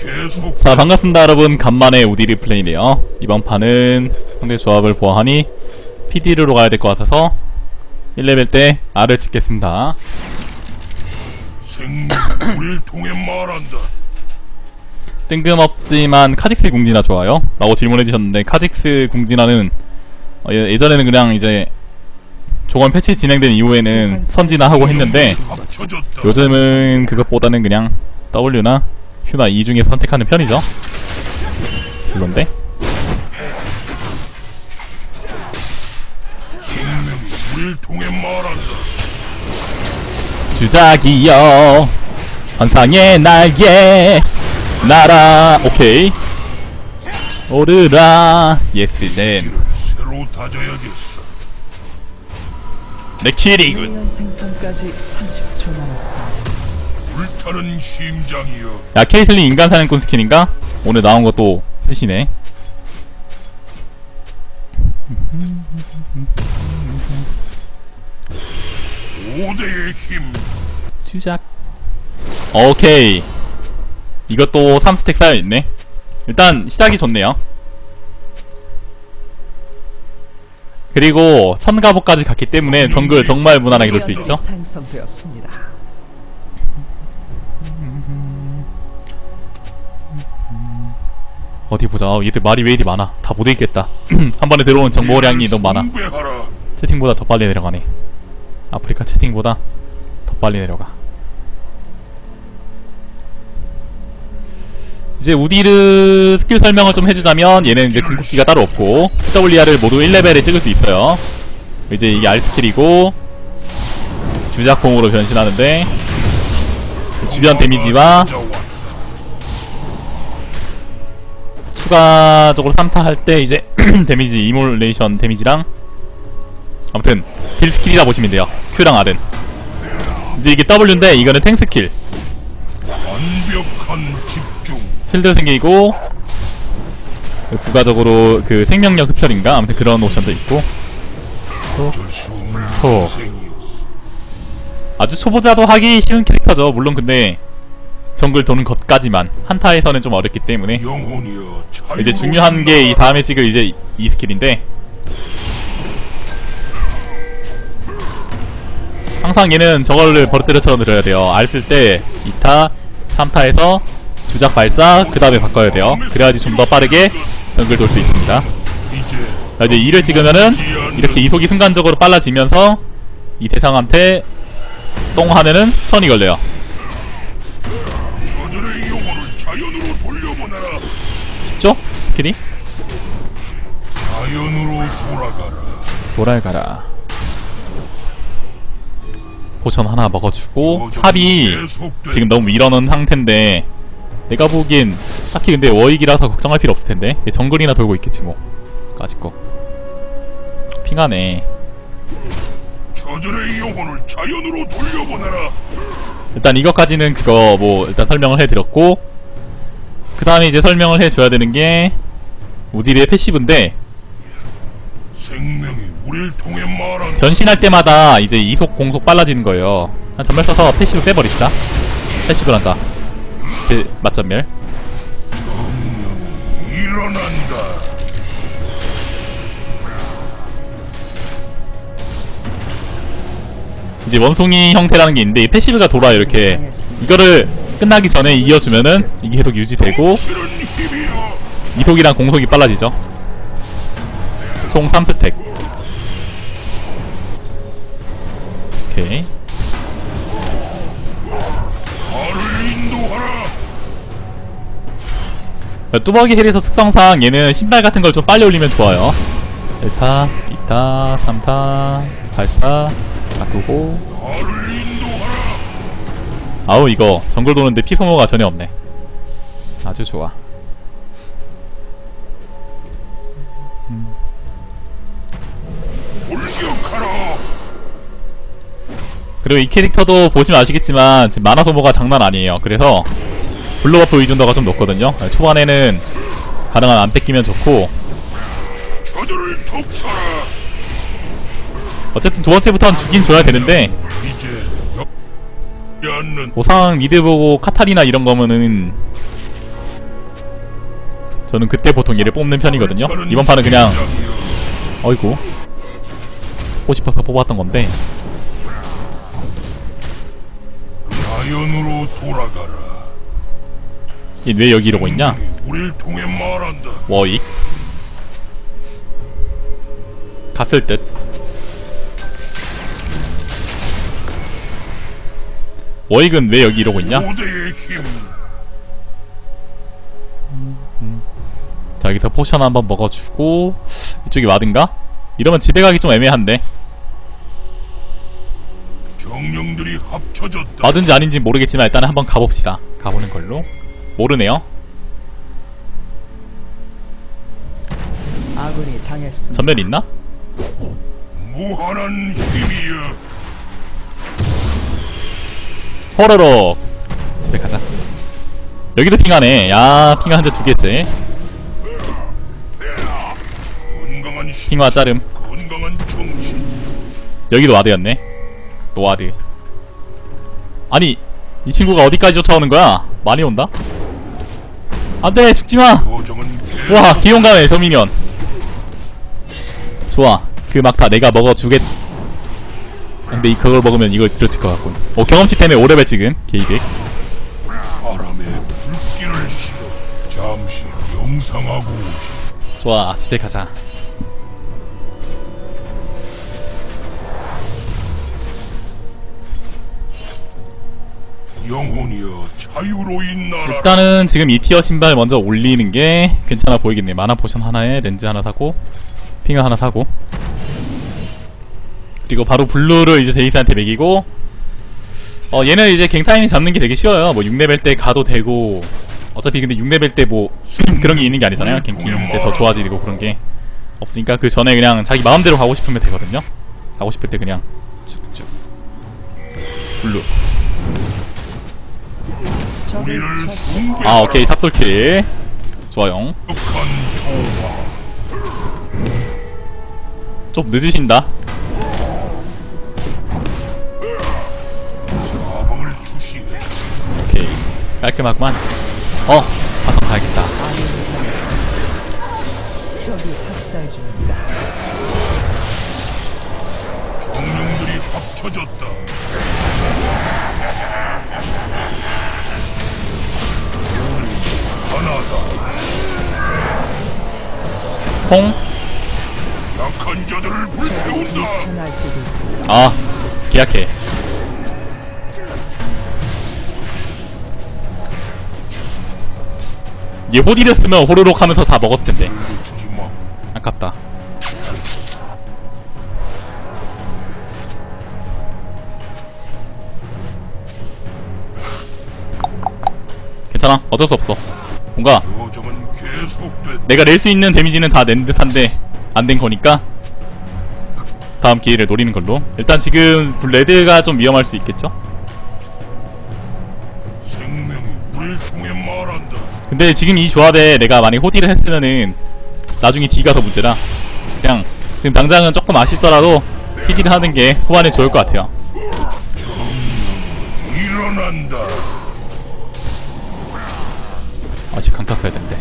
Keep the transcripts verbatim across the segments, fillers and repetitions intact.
계속. 자, 반갑습니다 여러분. 간만에 우디리 플레이네요. 이번 판은 상대 조합을 보아하니 피디르로 가야 될 것 같아서 일 레벨 때 R을 찍겠습니다. 생명 우릴 통해 말한다. 뜬금없지만 카직스 궁진화 좋아요? 라고 질문해주셨는데, 카직스 궁진화는 어, 예, 예전에는 그냥 이제 조건 패치 진행된 이후에는 선진화하고 했는데, 합쳐졌다. 요즘은 그것보다는 그냥 W나 Q나 E 중에 선택하는 편이죠. 별론데? 생명 우릴 통해 말한다. 주작이여 환상의 날개 날아. 오케이. 오르라. 예스댐. 새로 다져야겠어. 내 킬이군. 미니언 생성까지 삼십 초 남았습니다. 불타는 심장이여. 야, 케이슬린 인간 사냥꾼 스킨인가? 오늘 나온 것도 쓰시네. 오대의 힘. 주작. 오케이. 이것도 삼 스택 쌓여있네. 일단 시작이 좋네요. 그리고 천가복까지 갔기 때문에 정글 정말 무난하게 돌 수 있죠. 생성되었습니다. 어디 보자. 어, 얘들 말이 왜 이리 많아. 다 못 읽겠다. 한 번에 들어오는 정보량이 너무 많아. 숭배하라. 채팅보다 더 빨리 내려가네. 아프리카 채팅보다 더 빨리 내려가. 이제 우디르 스킬 설명을 좀 해주자면, 얘는 이제 궁극기가 따로 없고 더블유알을 모두 일 레벨에 찍을 수 있어요. 이제 이게 R 스킬이고 주작공으로 변신하는데, 주변 데미지와 추가적으로 삼 타 할 때 이제 데미지 이몰레이션 데미지랑, 아무튼 딜 스킬이라 보시면 돼요. Q랑 R은. 이제 이게 W인데 이거는 탱 스킬. 완벽한 집중. 필드 생기고 부가적으로 그 생명력 흡혈인가? 아무튼 그런 옵션도 있고. 어쩔 수 없는 호. 인생이었어. 아주 초보자도 하기 쉬운 캐릭터죠. 물론 근데 정글 도는 것까지만, 한타에서는 좀 어렵기 때문에. 영혼이여 자유로 이제 중요한 게 이 다음에 찍을 이제 이 스킬인데, 항상 얘는 저거를 버릇대로처럼 들어야 돼요. R 쓸 때 이 타, 삼 타에서 주작 발사, 그 다음에 바꿔야 돼요. 그래야지 좀 더 빠르게 정글 돌 수 있습니다. 이제 자, 이제 이를 찍으면은 이렇게 이속이 순간적으로 빨라지면서 이 대상한테 똥 하면은 스턴이 걸려요. 저들의 영혼을 자연으로 돌려보내라. 쉽죠? 스킬이? 자연으로 돌아가라. 돌아가라. 포션 하나 먹어주고, 탑이 지금 너무 밀어넣은 상태인데 내가 보기엔 딱히 근데 워익이라서 걱정할 필요 없을 텐데, 정글이나 돌고 있겠지 뭐. 까짓 거 핑하네. 저들의 영혼을 자연으로 돌려보내라. 일단 이것까지는 그거 뭐 일단 설명을 해드렸고, 그 다음에 이제 설명을 해줘야 되는게 우디르의 패시브인데, 생명이 우릴 통해 말한다. 변신할 때마다 이제 이속 공속 빨라지는 거예요. 한 전멸 써서 패시브 빼버립시다. 패시브를 한다. 제 맞전멸. 정령이 일어난다. 이제 원숭이 형태라는 게 있는데, 이 패시브가 돌아 이렇게. 이거를 끝나기 전에 이어주면은 이게 계속 유지되고 치는 힘이여. 이속이랑 공속이 빨라지죠. 총 삼 스택. 오케이. 나를 인도하라. 뚜벅이 헬에서 특성상 얘는 신발 같은 걸 좀 빨리 올리면 좋아요. 일 타, 이 타, 삼 타, 발사, 바꾸고. 나를 인도하라. 아우, 이거 정글 도는데 피 소모가 전혀 없네. 아주 좋아. 돌격하라. 그리고 이 캐릭터도 보시면 아시겠지만 지금 마나 소모가 장난 아니에요. 그래서 블루버프 의존도가 좀 높거든요. 초반에는 가능한 안 뺏기면 좋고, 저들을 덮쳐라. 어쨌든 두 번째부터는 주긴 줘야 되는데, 이제 여... 않는 보상 미드 보고 카타리나 이런 거면은 저는 그때 보통 얘를 뽑는 편이거든요. 이번 판은 그냥 어이구 뽑고 싶어서 뽑았던 건데. 자연으로 돌아가라. 얘 왜 여기 이러고 있냐? 우릴 통해 말한다. 워익 갔을 듯. 워익은 왜 여기 이러고 있냐? 고대의 힘. 자, 여기서 포션 한번 먹어주고 이쪽이 와든가? 이러면 지대 가기 좀 애매한데. 정령들이 합쳐졌다. 와든지 아닌지 모르겠지만 일단은 한번 가봅시다. 가보는 걸로. 모르네요. 아군이 당했습니다. 전면 있나? 무한한 힘이여. 호로록 집에 가자. 여기도 핑하네. 야, 핑하 한 대 두 개째. 건강한 힘. 핑화 자름. 건강한 정신. 여기도 와드였네. 노와드. 아니, 이 친구가 어디까지 쫓아오는 거야? 많이 온다? 안돼, 죽지마! 요정은 계속 우와, 기용감해, 저 미니언. 좋아, 그 막타 내가 먹어주겠. 근데 이 그걸 먹으면 이걸 들어칠 것 같군. 어, 경험치 때문에 오 레벨 지금 게이백. 바람에 불길을 실어 잠시 명상하고 오지. 좋아, 집에 가자. 영혼이여 자유로이 나라. 일단은 지금 이 티어 신발 먼저 올리는 게 괜찮아 보이겠네. 마나 포션 하나에 렌즈 하나 사고 핑을 하나 사고, 그리고 바로 블루를 이제 제이스한테 먹이고. 어, 얘는 이제 갱타임 잡는 게 되게 쉬워요. 뭐 육 레벨 때 가도 되고. 어차피 근데 육 레벨 때 뭐 그런 게 있는 게 아니잖아요. 갱킹 때 더 좋아지고 그런 게 없으니까 그 전에 그냥 자기 마음대로 가고 싶으면 되거든요. 가고 싶을 때 그냥 쭉쭉 블루. 우리를 적을 숭배하라. 아, 오케이, 탑솔킬 좋아요. 한 조화. 좀 늦으신다. 사방을 주시해. 오케이, 깔끔하구만. 어, 바텀 가야겠다. 적이 학살 중입니다. 정령들이 합쳐졌다. 하나다. 콩. 약한 자들을 불태운다. 천할 때도 있습니다. 아, 계약해. 얘 호디를 쓰면 호로록 하면서 다 먹었을 텐데. 주지 마. 아깝다. 괜찮아, 어쩔 수 없어. 뭔가 요정은 계속됐다. 내가 낼 수 있는 데미지는 다 낸 듯한데 안 된 거니까 다음 기회를 노리는 걸로. 일단 지금 레드가 좀 위험할 수 있겠죠? 생명이 우릴 통해 말한다. 근데 지금 이 조합에 내가 만약에 호디를 했으면은 나중에 D가 더 문제라 그냥 지금 당장은 조금 아쉽더라도 피디를 하는 게 후반에 좋을 것 같아요. 일어난다. 아직 강타 써야 되는데.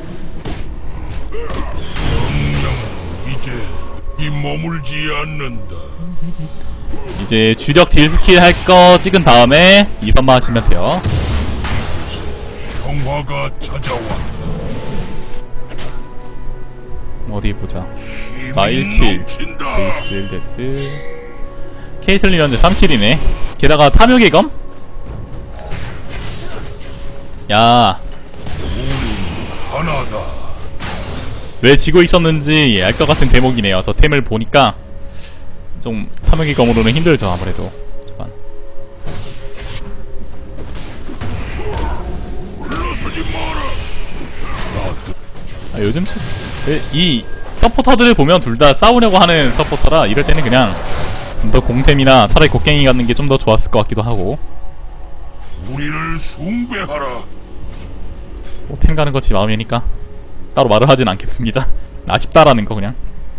이제 이 머물지 않는다. 이제 주력 딜 스킬 할 거 찍은 다음에 이 선만 하시면 돼요. 평화가 찾아왔다. 어디 보자. 힘이 나 일 킬, 넘친다. 제이스 일 데스, 케이틀린 현재 삼 킬이네 게다가 탐욕의 검? 야, 하나다. 왜 지고 있었는지 알 것 같은 대목이네요. 저 템을 보니까 좀 탐욕의 검으로는 힘들죠 아무래도. 잠깐. 물러서지 마라. 아, 요즘 참, 이 서포터들을 보면 둘 다 싸우려고 하는 서포터라 이럴 때는 그냥 좀 더 공템이나 차라리 곡괭이 갖는 게 좀 더 좋았을 것 같기도 하고. 우리를 숭배하라. 뭐 템 가는 거 지 마음이니까 따로 말을 하진 않겠습니다. 아쉽다라는 거 그냥.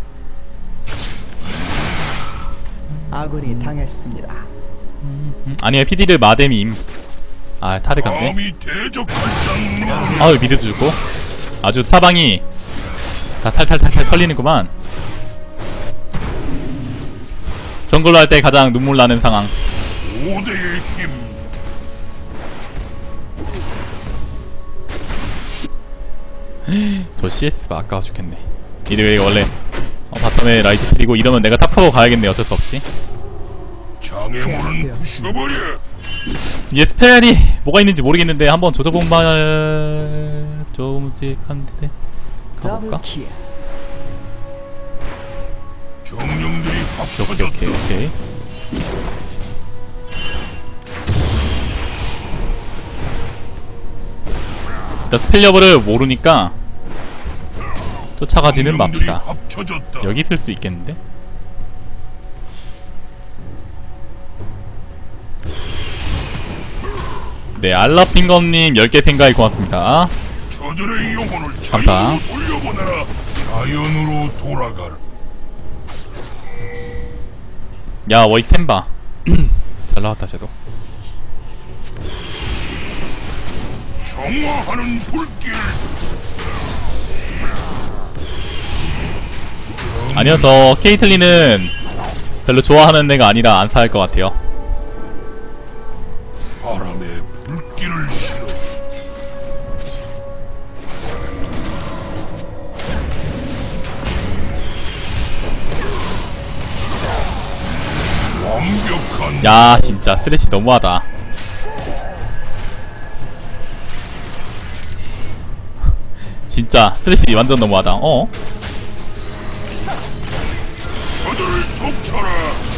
아군이 당했습니다. 음, 아니에요, 피디를 마뎀임. 아, 타드 갔네. 감히 대적할 장. 아유, 미드도 주고. 아주 사방이 다 탈탈탈탈 털리는구만. 정글로 할 때 가장 눈물 나는 상황. 오대의 힘. 저 씨에스가 아까워 죽겠네. 이래 원래 어, 바텀에 라이즈 트리고 이러면 내가 탑커버 가야겠네. 어쩔 수 없이. 장애물은 부셔버려. 얘 스펠이 뭐가 있는지 모르겠는데 한번 조져본말 좀 묵직한데 가볼까? 더블킬. 정령들이 오케이 합쳐졌다. 오케이 오케이. 일단 스펠 여부를 모르니까 쫓아가지는 정령들이 맙시다. 합쳐졌다. 여기 있을 수 있겠는데? 네, 알라핑검님 열 개 팬가이 고맙습니다. 저들의 영혼을 감사. 자연으로 돌려보내라. 자연으로 돌아가라. 야, 워이 템바. 잘 나왔다, 쟤도. 정화하는 불길. 아니요, 저 케이틀린은 별로 좋아하는 애가 아니라 안 살 것 같아요. 바람에 불길을 실어. 완벽한 야, 진짜 쓰레쉬 너무하다. 진짜 쓰레쉬 완전 너무하다. 어? 저들을 덮쳐라.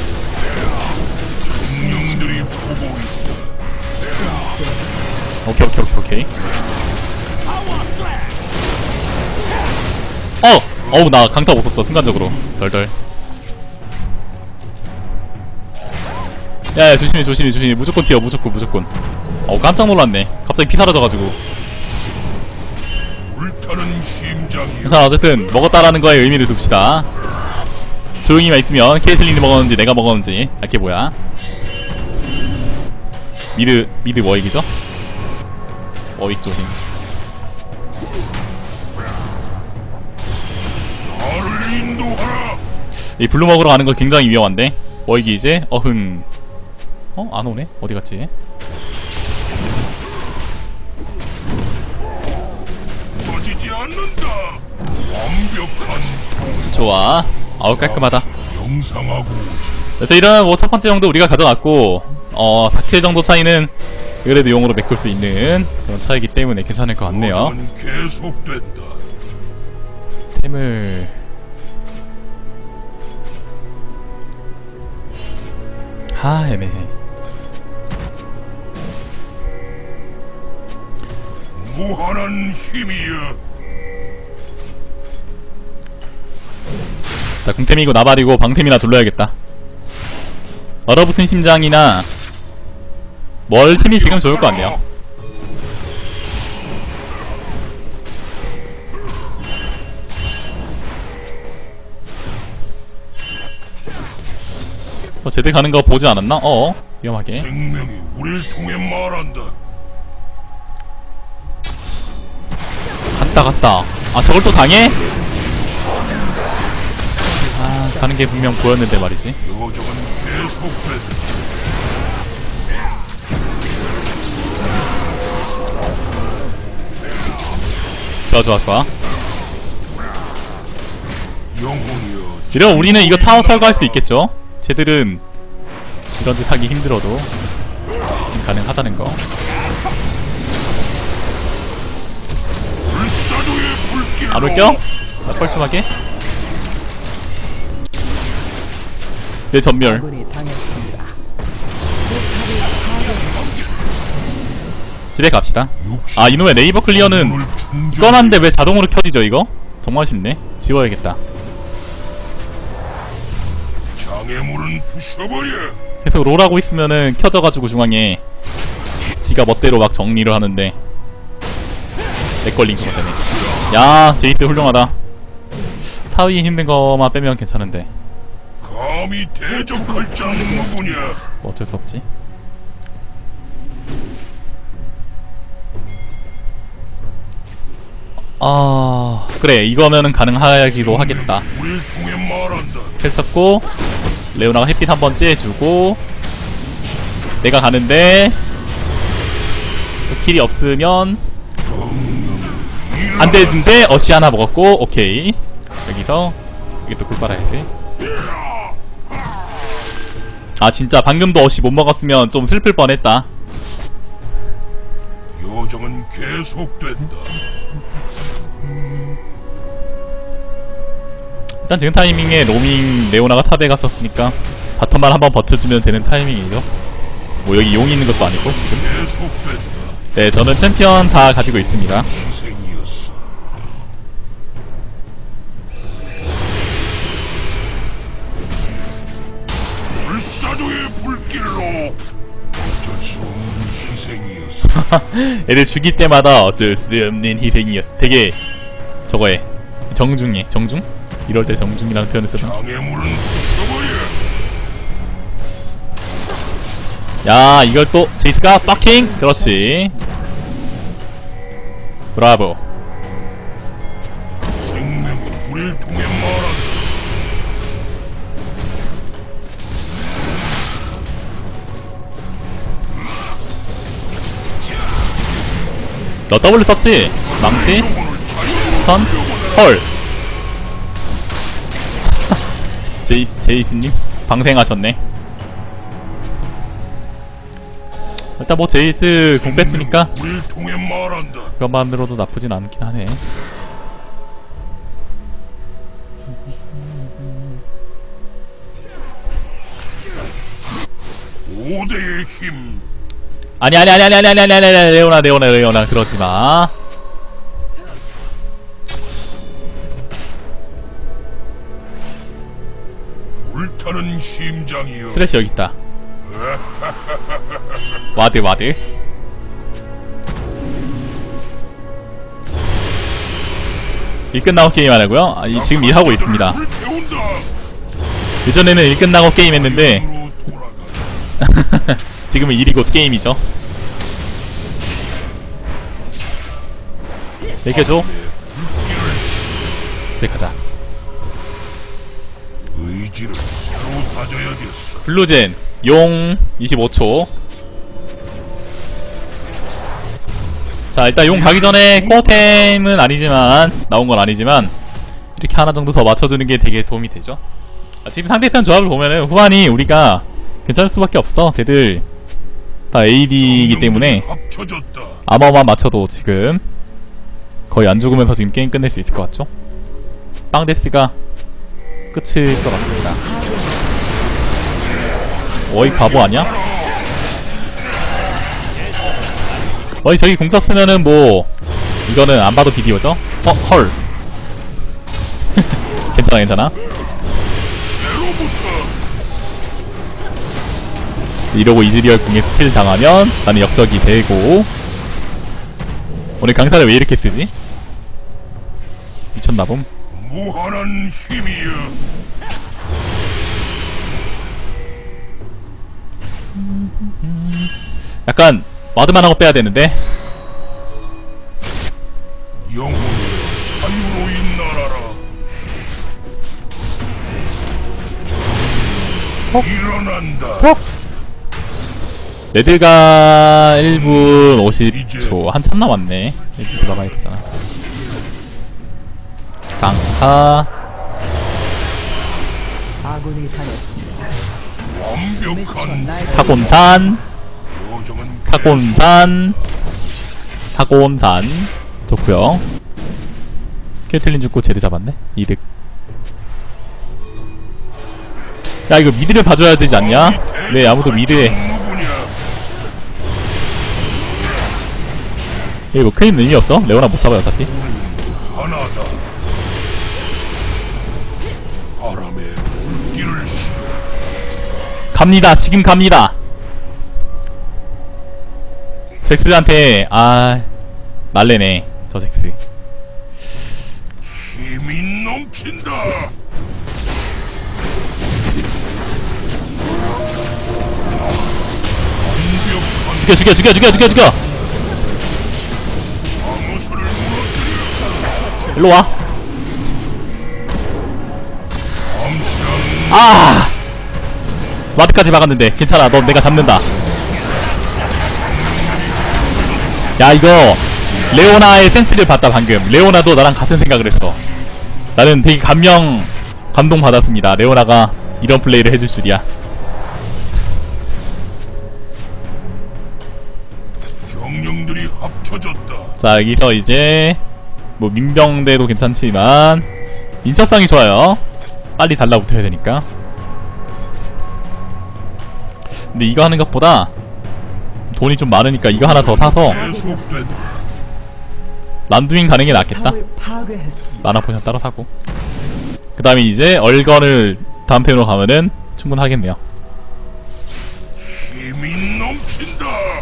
정령들이 보고 있다. 오케이 오케이 오케이 오케이. 어! 어우 나 강타 못썼어 순간적으로. 덜덜. 야야 조심해 조심해 조심해. 무조건 튀어 무조건 무조건. 어우 깜짝 놀랐네. 갑자기 피 사라져가지고. 불타는 심장이 자 어쨌든 먹었다라는 거에 의미를 둡시다. 조용히만 있으면 케이틀린이 먹었는지 내가 먹었는지 알게 뭐야. 미드 미드 워익이죠? 워익 조심. 나를 인도하라. 이 블루 먹으러 가는 거 굉장히 위험한데. 워익이 이제 어흥. 어? 안 오네? 어디 갔지? 써지지 않는다. 완벽한 좋아. 아우 깔끔하다. 영상하고 그래서 이런 뭐 첫 번째 정도 우리가 가져갔고 어 사 킬 정도 차이는 그래도 용으로 메꿀 수 있는 그런 차이기 때문에 괜찮을 것 같네요. 도전은 계속된다. 템을 하 애매해. 무한한 힘이여. 자 궁템이고 나발이고 방템이나 둘러야겠다. 얼어붙은 심장이나 멀침이 지금 좋을 것 같네요. 어, 제대 가는 거 보지 않았나? 어 위험하게. 생명이 우릴 통해 말한다. 갔다 갔다. 아 저걸 또 당해? 아 가는 게 분명 보였는데 말이지. 여정은 계속된다. 좋아 좋아 좋아. 영혼이여. 이러면 우리는 이거 타워 철거할 수 있겠죠? 쟤들은 이런 짓 하기 힘들어도 가능하다는 거. 불사조의 불길로. 안 올겨? 나 뻘쭘하게? 내 전멸. 아군이 당했습니다. 집에 갑시다. 아 이놈의 네이버 클리어는 꺼놨는데 왜 자동으로 켜지죠 이거? 정말 쉽네. 지워야겠다. 장애물은 부셔버려. 계속 롤하고 있으면은 켜져가지고 중앙에 지가 멋대로 막 정리를 하는데 렉 걸린 거 때문에. 야 제이스 훌륭하다. 타위 힘든 거만 빼면 괜찮은데 감히 대적할 자는 누구냐? 뭐 어쩔 수 없지. 아 그래 이거면은 가능하기도 하겠다. 우릴 통해 말한다. 텔 썼고 레오나가 햇빛 한번 쬐주고 내가 가는데 또 킬이 없으면 안 되는데 어시 하나 먹었고 오케이 여기서 이게 또 굴 빨아야지. 아 진짜 방금도 어시 못 먹었으면 좀 슬플 뻔했다. 요정은 계속된다. 일단 지금 타이밍에 로밍 레오나가 탑에 갔었으니까 바텀만 한번 버텨주면 되는 타이밍이죠. 뭐 여기 용이 있는 것도 아니고 지금. 계속된다. 네 저는 챔피언 다 가지고 있습니다. 희생이었어. 불사조의 불길로 어쩔 수 없는 희생이었어. 애들 죽일 때마다 어쩔 수 없는 희생이었어. 되게 저거에 정중해. 정중? 이럴 때 정중이라는 표현을 쓰던. 장애물은 부숴버려. 야 이걸 또 제이스가 빡킹! 그렇지. 브라보. 생명이 우릴 통해 말한다. 너 W 썼지? 망치? 스턴? 헐. 제이, 제이스님? 방생하셨네. 일단 뭐 제이스 공 뺐으니까 우릴 통해 말한다. 그것만으로도 나쁘진 않긴 하네. 오대의 힘. 아니 아니 아니 아니 아니 아니 아니 아니 레오나 레오나 레오나 그러지마. 불타는 심장이여. 스레시 여깄다. 와드 와드. 일 끝나고 게임 하라고요? 아, 이, 지금 일하고 있습니다. 불태운다. 예전에는 일 끝나고 게임 했는데 자유로 돌아가. 지금은 일이 곧 게임이죠. 얘기해줘. 집에 가자. 의지를 새로 다져야겠어. 블루젠 용 이십오 초. 자 일단 용 가기 전에 코어템은 아니지만 나온 건 아니지만 이렇게 하나 정도 더 맞춰주는 게 되게 도움이 되죠. 아, 지금 상대편 조합을 보면은 후반이 우리가 괜찮을 수밖에 없어. 쟤들 다 에이디이기 때문에 합쳐졌다. 아머만 맞춰도 지금 거의 안 죽으면서 지금 게임 끝낼 수 있을 것 같죠? 빵데스가 끝일 것 같습니다. 어이 바보 아니야? 어이 저기 공 썼으면은 뭐 이거는 안 봐도 비디오죠? 어? 헐 괜찮아 괜찮아. 이러고 이즈리얼 궁에 스킬 당하면 나는 역적이 되고. 오늘 강사를 왜 이렇게 쓰지? 미쳤나봄. 무한한 힘이여. 약간 와드만 하고 빼야 되는데. 영혼이여 자유로이 날아라. 어? 일어난다. 어? 레드가 일 분 오십 초 한참 남았네. 레드 들어가야 되잖아. 강타. 아군이 당했습니다. 완벽한 타곤산. 요정은 타곤산. 타곤산. 좋구요. 케이틀린 죽고 제드 잡았네. 이득. 야 이거 미드를 봐줘야 되지 않냐? 왜 아무도 미드에. 이거 뭐 큰일 의미 없죠? 레오나 못 잡아요 어차피. 하나다. 바람에 불길을 시. 갑니다. 지금 갑니다. 잭스한테 아 날래네 저 잭스. 힘이 넘친다. 죽여 죽여 죽여 죽여 죽여 죽여. 방어선을 무너뜨려. 일로와. 아! 와드까지 막았는데 괜찮아. 넌 내가 잡는다. 야, 이거 레오나의 센스를 봤다 방금. 레오나도 나랑 같은 생각을 했어. 나는 되게 감명 감동 받았습니다. 레오나가 이런 플레이를 해줄 줄이야. 정령들이 합쳐졌다. 자, 여기서 이제 뭐 민병대도 괜찮지만 인차성이 좋아요. 빨리 달라붙어야 되니까. 근데 이거 하는 것보다 돈이 좀 많으니까 이거 하나 더 사서 계속된다. 란두인 가는 게 낫겠다. 탑을 파괴했습니다. 만화 포션 따로 사고. 그 다음에 이제 얼건을 다음 편으로 가면은 충분하겠네요. 힘이 넘친다.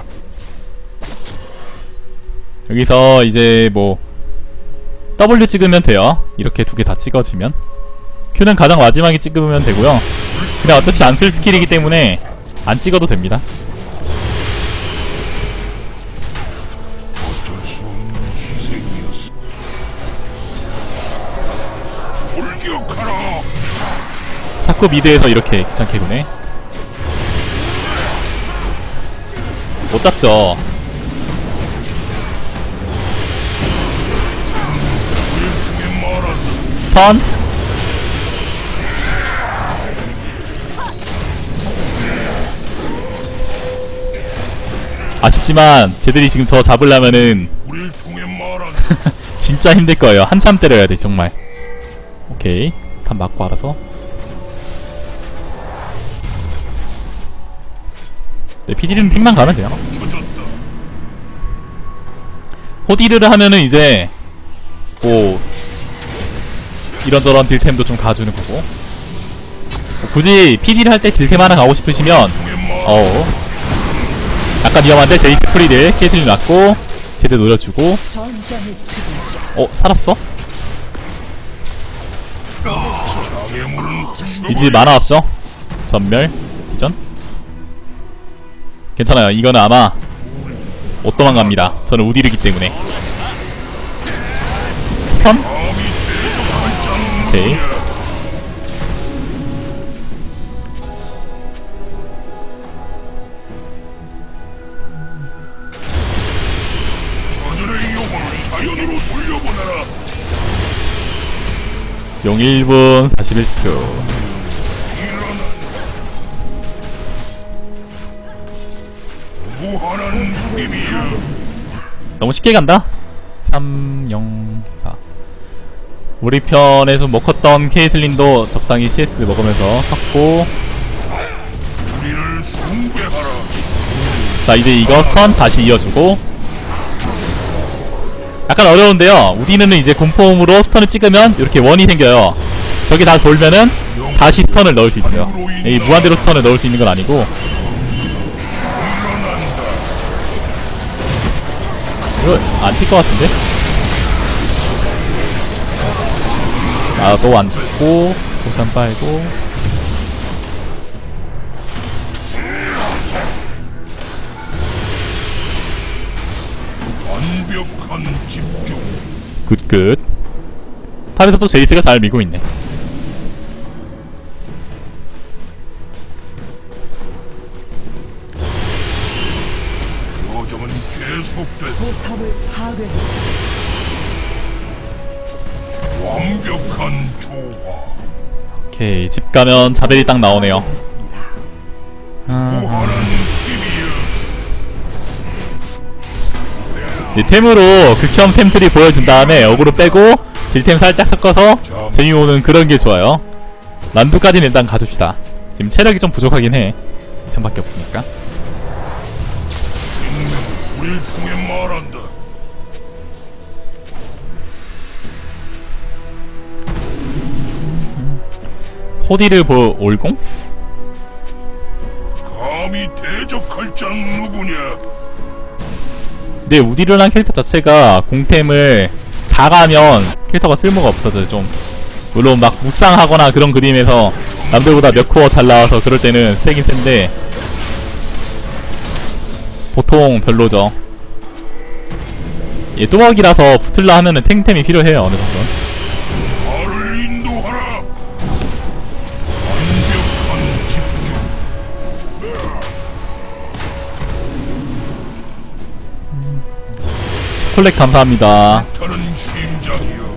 여기서 이제 뭐 W 찍으면 돼요. 이렇게 두 개 다 찍어지면. Q는 가장 마지막에 찍으면 되고요. 그냥 어차피 안 쓸 스킬이기 때문에 안 찍어도 됩니다. 어쩔 수 없는 희생이었어. 돌격하라. 자꾸 미드에서 이렇게 귀찮게 구네. 못 잡죠. 일종의 말한다. 턴. 아쉽지만 쟤들이 지금 저 잡으려면은 우릴 통해 말한다. 진짜 힘들 거예요. 한참 때려야 돼 정말. 오케이, 탑 맞고 알아서. 네, 피디는 픽만 가면 돼요. 쳐졌다. 호디르를 하면은 이제 뭐 이런저런 딜템도 좀 가주는 거고. 뭐 굳이 피디를 할 때 딜템 하나 가고 싶으시면 어 약간 위험한데 제이스 프리딜 케이틀린 맞고 제대 노려주고. 전장의 지배자. 어, 살았어? 장애물은 이제 만화 없죠? 전멸 비전. 괜찮아요. 이거는 아마 못 도망갑니다. 저는 우디르기 때문에. 스턴? 오케이. 저들의 영혼을 자연으로 돌려보내라. 용 일 분 사십일 초. 일어나. 무한한 힘이야. 너무 쉽게 간다? 삼, 영, 사. 우리 편에서 먹었던 케이틀린도 적당히 씨에스 먹으면서 샀고. 우리를 숭배하라. 자, 이제 이거 스턴 다시 이어주고. 약간 어려운데요. 우디는 이제 공포음으로 스턴을 찍으면 이렇게 원이 생겨요. 저기 다 돌면은 다시 스턴을 넣을 수 있어요. 이 무한대로 스턴을 넣을 수 있는 건 아니고. 이거 안 칠 것 같은데? 아, 또 안 죽고 포션 빨고. 완벽한 집중. 굿굿. 탑에서 또 제이스가 잘 밀고 있네. 여정은 계속된다. 포탑을 파괴했습니다. 완벽한 조화. 오케이, 집 가면 자벨이 딱 나오네요. 파괴했습니다. 아, 무한한 힘이야. 이 템으로 극혐 템들이 보여준 다음에 어그로 빼고 딜템 살짝 섞어서 재미 오는 그런 게 좋아요. 란두까지는 일단 가줍시다. 지금 체력이 좀 부족하긴 해. 이천밖에 없으니까. 생명은 우릴 통해 말한다. 호디를 보 올공? 감히 대적할 장 누구냐? 근데 우디르란 캐릭터 자체가 공템을 다 가면 캐릭터가 쓸모가 없어져요. 좀 물론 막 무쌍하거나 그런 그림에서 남들보다 몇 코어 잘 나와서 그럴 때는 세긴 센데 보통 별로죠. 얘 뚜벅이라서 붙을라 하면은 탱템이 필요해요 어느 정도. 나를 인도하라. 완벽한 집중. 콜렉 감사합니다. 다른 심장이여.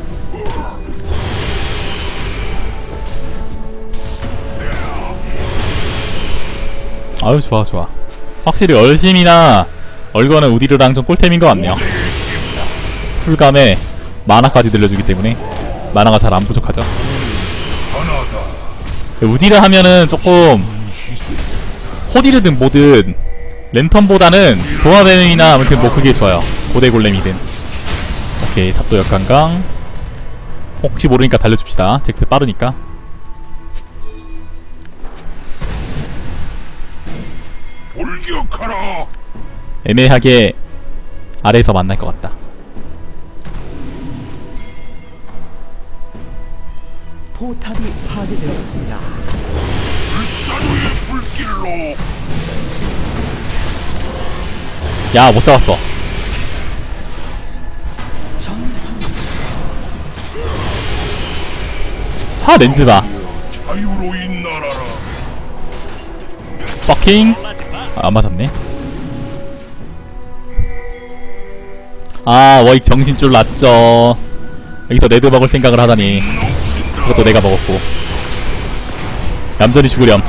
아유 좋아 좋아. 확실히 얼심이나 얼거는 우디르랑 좀 꿀템인 것 같네요. 풀감에 마나까지 들려주기 때문에 마나가 잘 안 부족하죠. 하나다. 우디르 하면은 조금 호디르든 뭐든 랜턴보다는 도마뱀이나 아무튼 뭐 그게 좋아요. 고대 골렘이든. 오케이 탑도 역관광. 혹시 모르니까 달려줍시다. 잭스 빠르니까. 돌격하라. 애매하게 아래에서 만날 것 같다. 포탑이 파괴되었습니다. 불사조의 불길로. 야 못 잡았어. 정상 하 렌즈다. 자유로인 나라라. 퍼킹. 아, 안 맞았네. 아 워익 정신줄 났죠. 여기서 레드 먹을 생각을 하다니. 그것도 내가 먹었고. 얌전히 죽으렴.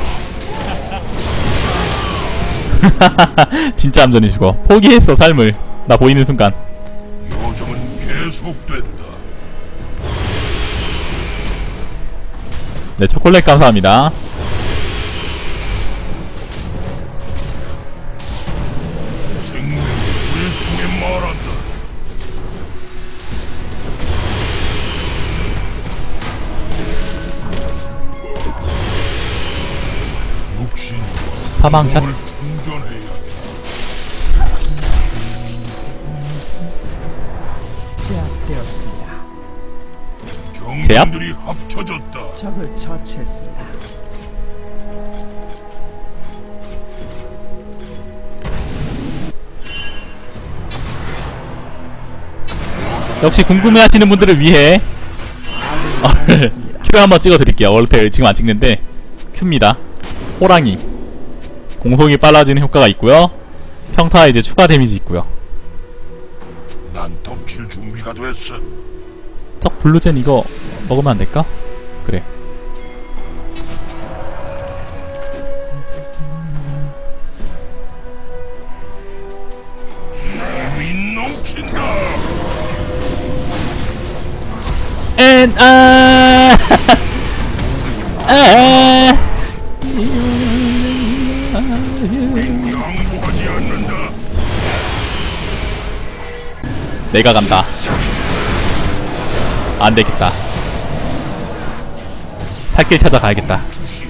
진짜 얌전히 죽어. 포기했어 삶을. 나 보이는 순간. 여정은 계속된다. 네 초콜릿 감사합니다. 생명이 우릴 통해 말한다. 육신과 사망샷. 영혼을 충전해야 돼. 제압되었습니다. 제압? 정들이 합쳐졌다. 적을 처치했습니다. 역시 궁금해하시는 분들을 위해 큐 한번 찍어드릴게요. 원래 지금 안 찍는데 큐입니다. 호랑이 공속이 빨라지는 효과가 있고요. 평타 이제 추가 데미지 있고요. 난 덮칠 준비가 됐어. 적 블루젠 이거 먹으면 안 될까? 그래. 힘이 넘친다. 엔 아. 아. 양보하지 않는다. 내가 간다. 안 되겠다. 살길 찾아가야겠다. 주시는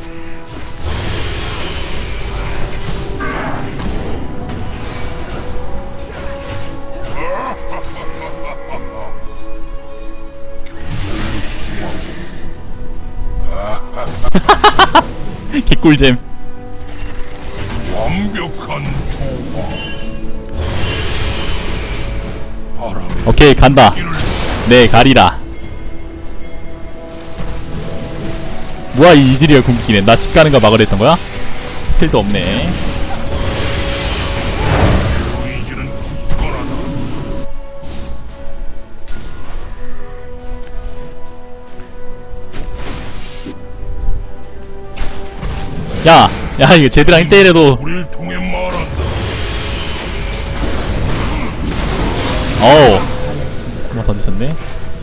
개꿀잼. 완벽한 조화. 바람의 오케이 간다. 길을 네 가리라. 뭐야 이 이즈리얼 궁극기네. 나 집 가는 거 막으려 했던 거야? 스킬도 없네. 의지는 굳건하다. 야! 야 이거 쟤들랑 일 대일해도 우릴 통해 말한다. 어우 한번 던지셨네.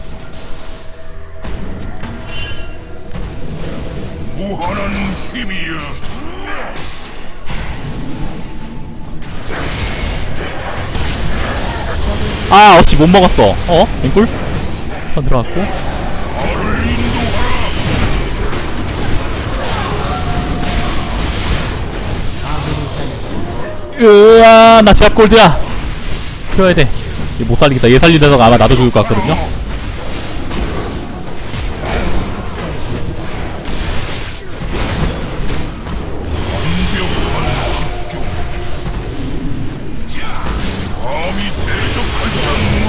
무한한 힘이여. 아 어씨 못 먹었어. 어? 앵꿀? 선 들어갔고. 나를 인도하라. 으아 나 제압 골드야. 필요해야 돼. 얘 못 살리겠다. 얘 살리다가 아마 나도 죽을 것 같거든요. 완벽한 집중. 감히 대적할 자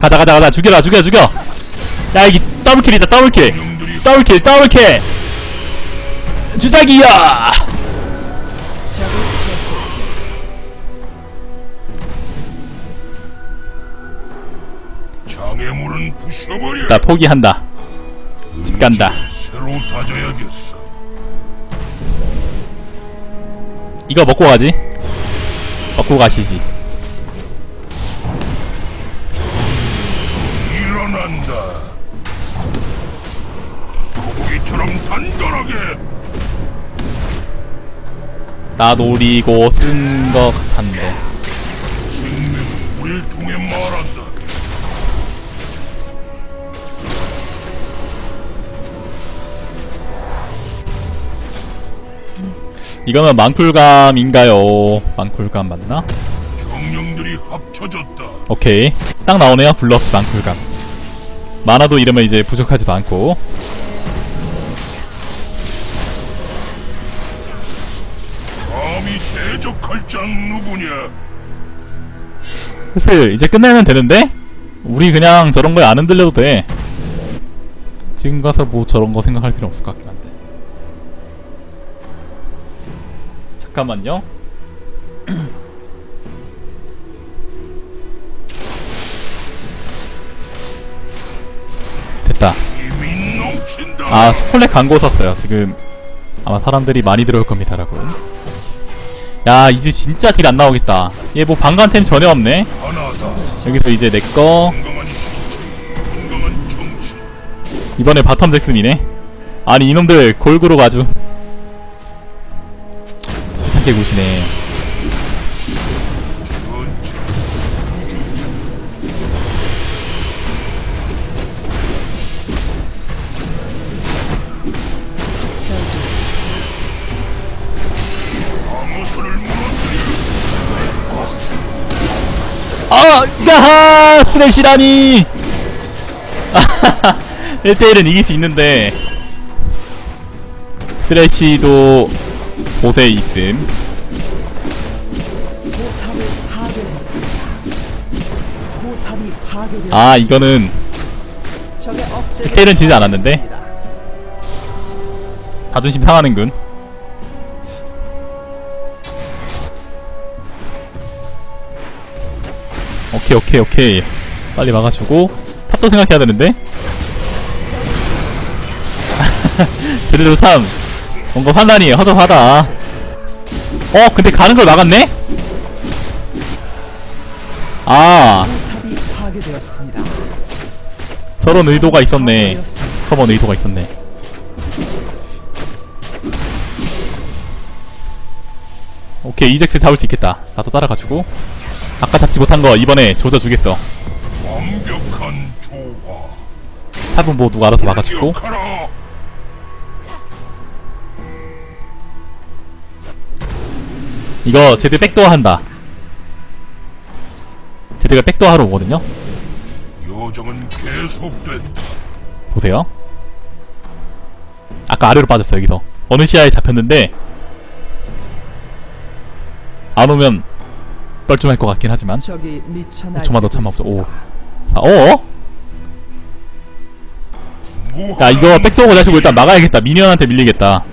가자 가자 가자 죽여라 죽여 죽여. 야 이게 더블킬이다 더블킬 놈들이 더블킬 더블킬. 주작이야. 적을 처치했습니다. 장애물은 부셔버려. 나 포기한다. 집 간다. 새로 다져야겠어. 이거 먹고 가지. 먹고 가시지. 일어난다. 거북이처럼 단단하게. 나 노리고 쓴 것 같은데. 생명이 우릴 통해 말한다. 이거는 망쿨감인가요? 망쿨감 맞나? 정령들이 합쳐졌다. 오케이. 딱 나오네요. 블러스 망쿨감. 만화도 이러면 이제 부족하지도 않고. 감히 대적할 장 누구냐? 슬슬 이제 끝내면 되는데? 우리 그냥 저런 거에 안 흔들려도 돼. 지금 가서 뭐 저런 거 생각할 필요 없을 것 같긴 한데. 잠깐만요. 됐다. 힘이 넘친다. 아, 초콜릿 광고 썼어요. 지금 아마 사람들이 많이 들어올 겁니다, 여러분. 야, 이제 진짜 딜 안 나오겠다. 얘 뭐 방관템 전혀 없네. 하나다. 여기서 이제 내꺼. 건강한 신체, 건강한 정신. 이번에 바텀 잭슨이네. 아니 이놈들 골고루 아주 귀찮게 구시네. 전체 방어선을 무너뜨려. 아! 야하! 스레시라니! 일 대 일은 이길 수 있는데 스레시도 곳에 있음. 포탑을 파괴했습니다. 포탑이 파괴되었습니다. 아 이거는 적의 억제를 일 대 일은 지지 않았는데? 파괴했습니다. 자존심 상하는군. 오케이 오케이 오케이 빨리 막아주고 탑도 생각해야 되는데. 그래도 참 뭔가 판단이 허접하다. 어 근데 가는 걸 막았네? 아 포탑이 파괴되었습니다. 저런 의도가 있었네. 파괴되었습니다. 커먼 의도가 있었네. 오케이 이젝스 잡을 수 있겠다. 나도 따라가지고 아까 잡지 못한 거 이번에 조져주겠어. 완벽한 조화. 탑은 뭐 누가 알아서 막아주고. 기억하라. 이거 제드 백도어 한다. 제드가 백도어 하러 오거든요. 요정은 계속된다. 보세요. 아까 아래로 빠졌어. 여기서 어느 시야에 잡혔는데 안 오면 뻘쭘할 것 같긴 하지만 적이 미쳐 오 초만 더 참아 없어. 오. 있습니다. 아, 어어? 야 이거 백도어 가지고 일단 막아야겠다. 미니언한테 밀리겠다.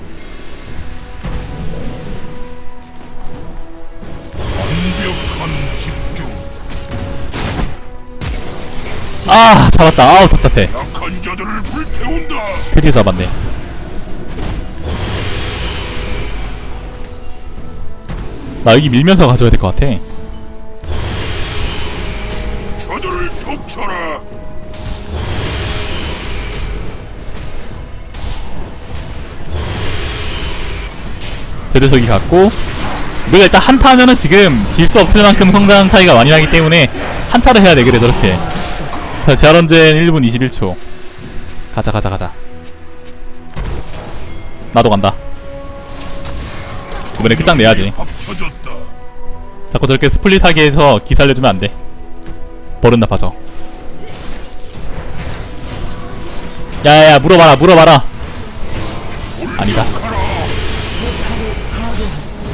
완벽한 집중. 아 잡았다. 아우 답답해. 약한 자들을 불태운다. 캐치 잡았네. 나 여기 밀면서 가져야 될 것 같아. 저들을 덮쳐라. 제드 저기 갔고 우리가 일단 한타 하면은 지금 질 수 없을 만큼 성장 차이가 많이 나기 때문에 한타를 해야 돼. 그래 저렇게. 자 제아런젠 일 분 이십일 초. 가자 가자 가자. 나도 간다. 이번에 끝장내야지. 합쳐졌다. 자꾸 저렇게 스플릿하게 해서 기살려주면 안돼. 버릇 나빠져. 야야야 물어봐라 물어봐라. 아니다. 포탑을 파괴했습니다.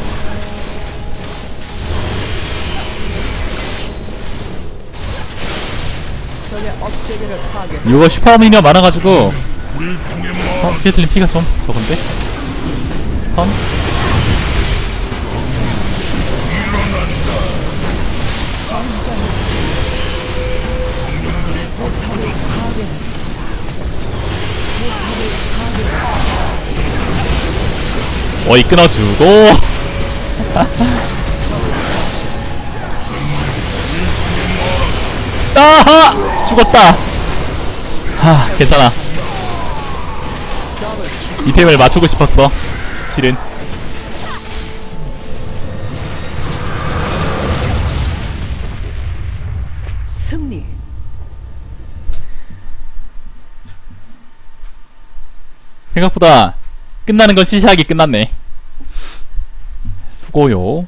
적의 억제기를 파괴. 이거 슈퍼미니어 많아가지고 우리 통해 어? 마. 피에틀린 피가 좀 적은데? 턴? 어이 끊어주고 아하! 죽었다. 하, 괜찮아. 이템을 맞추고 싶었어. 실은. 승리. 생각보다 끝나는 건 시시하게 끝났네. 수고요.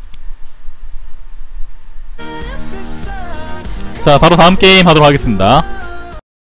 자, 바로 다음 게임 하도록 하겠습니다.